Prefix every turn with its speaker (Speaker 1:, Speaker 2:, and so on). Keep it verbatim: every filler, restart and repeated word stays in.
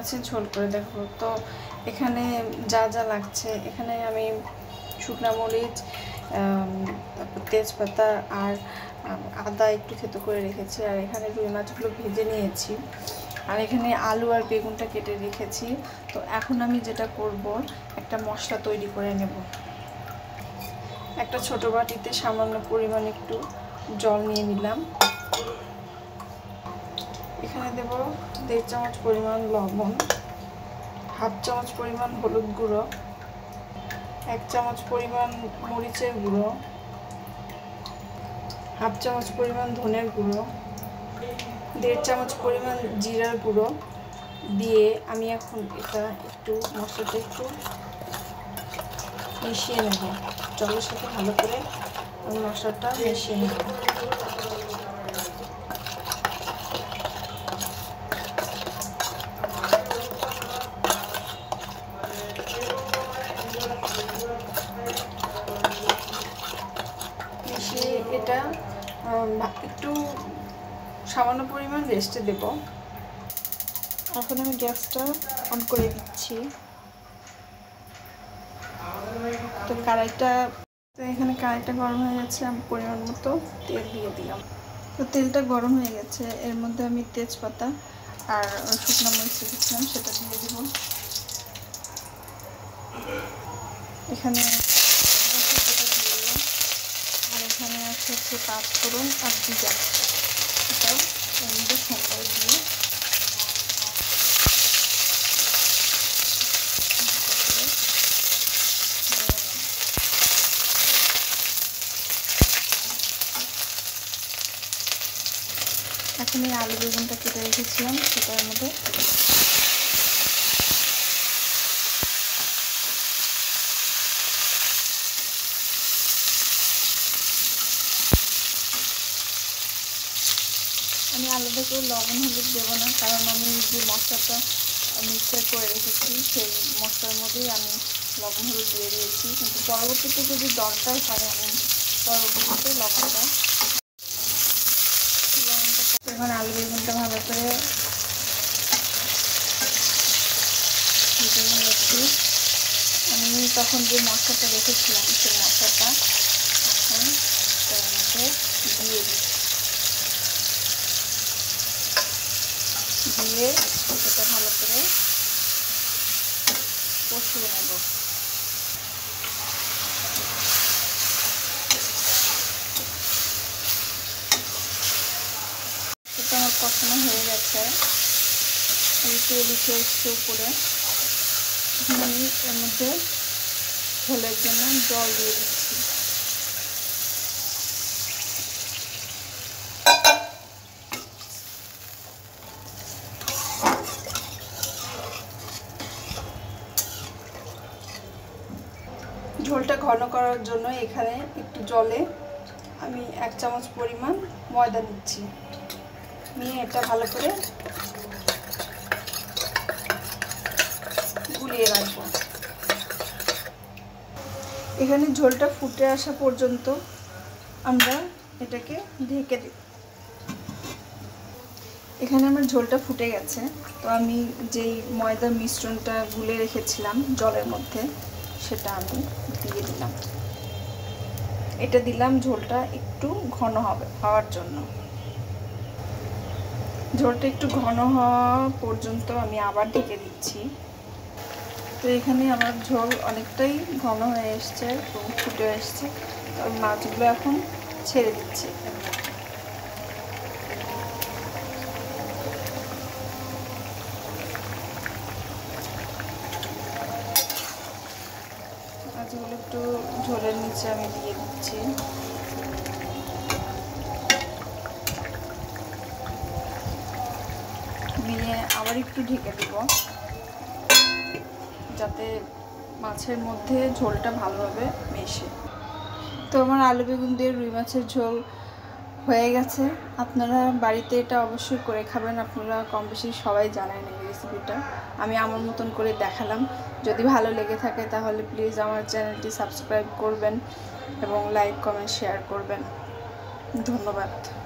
Speaker 1: মাছের ঝোল করে দেখো। তো এখানে যা যা লাগছে, এখানে আমি শুকনা মরিচ, তারপর তেজপাতা আর আদা একটু থেতো করে রেখেছি, আর এখানে রুই মাছগুলো ভেজে নিয়েছি, আর এখানে আলু আর বেগুনটা কেটে রেখেছি। তো এখন আমি যেটা করব, একটা মশলা তৈরি করে নেব। একটা ছোট বাটিতে সামান্য পরিমাণ একটু জল নিয়ে নিলাম। এখানে দেব দেড় চামচ পরিমাণ লবণ, হাফ চামচ পরিমাণ হলুদ গুঁড়ো, এক চামচ পরিমাণ মরিচের গুঁড়ো, হাফ চামচ পরিমাণ ধনের গুঁড়ো, দেড় চামচ পরিমাণ জিরার গুঁড়ো দিয়ে আমি এখন এটা একটু মশলাটা একটু মিশিয়ে নেব। জলের সাথে ভালো করে আমি মশলাটা মিশিয়ে নেব। মিশিয়ে এটা একটু সামান্য পরিমাণ রেস্টে দেব। এখন আমি গ্যাসটা অন করে দিচ্ছি। তো কড়াইটা তো এখানে কড়াইটা গরম হয়ে গেছে, আমি পরিমাণ মতো তেল দিয়ে দিলাম। তো তেলটা গরম হয়ে গেছে, এর মধ্যে আমি তেজপাতা আর শুকনো মরিচ রেখেছিলাম সেটা দিয়ে দেব। এখানে আর এখানে আছে হচ্ছে পাঁচফোড়ন আর জিরা, এটাও এর মধ্যে সম্বাই দিয়ে এখন এই আলু বেগুনটা কেটে রেখেছিলাম সেটার মধ্যে আমি আলাদা করে লবণ হলুদ দেবো না, কারণ আমি যে মশলাটা মিক্সচার করে রেখেছি সেই মশলার মধ্যেই আমি লবণ হলুদ দিয়ে দিয়েছি, কিন্তু পরবর্তীতে যদি দরকার হয় আমি পরবর্তীতে লবণটা লবণটা এখন আলু বেগুনটা ভালো করে ভেজে নিয়েছি। আমি তখন যে মশলাটা রেখেছিলাম সেই মশলাটা এখন তার মধ্যে দিয়ে দিচ্ছি, দিয়ে এটা ভালো করে কষিয়ে নেব। এটা আমার কষানো হয়ে গেছে, তেল উঠে এসছে উপরে। এখন আমি এর মধ্যে ঝোলের জন্য জল দিয়ে দিচ্ছি। ঝোলটা ঘন করার জন্য এখানে একটু জলে আমি এক চামচ পরিমাণ ময়দা নিচ্ছি, নিয়ে এটা ভালো করে গুলিয়ে রাখবো। এখানে ঝোলটা ফুটে আসা পর্যন্ত আমরা এটাকে ঢেকে দিই। এখানে আমার ঝোলটা ফুটে গেছে, তো আমি যেই ময়দার মিশ্রণটা গুলে রেখেছিলাম জলের মধ্যে সেটা আমি দিয়ে দিলাম। এটা দিলাম ঝোলটা একটু ঘন হবে হওয়ার জন্য। ঝোলটা একটু ঘন হওয়া পর্যন্ত আমি আবার ঢেকে দিচ্ছি। তো এখানে আমার ঝোল অনেকটাই ঘন হয়ে এসছে এবং ফুটে এসছে, তো আমি মাছগুলো এখন ছেড়ে দিচ্ছি। মাছগুলো একটু ঝোলের নিচে আমি দিয়ে দিচ্ছি। দিয়ে আবার একটু ঢেকে দেব, যাতে মাছের মধ্যে ঝোলটা ভালোভাবে মেশে। তো আমার আলু বেগুন দিয়ে রুই মাছের ঝোল হয়ে গেছে। আপনারা বাড়িতে এটা অবশ্যই করে খাবেন। আপনারা কম বেশি সবাই জানেন এই রেসিপিটা, আমি আমার মতন করে দেখালাম। যদি ভালো লেগে থাকে তাহলে প্লিজ আমার চ্যানেলটি সাবস্ক্রাইব করবেন এবং লাইক কমেন্ট শেয়ার করবেন। ধন্যবাদ।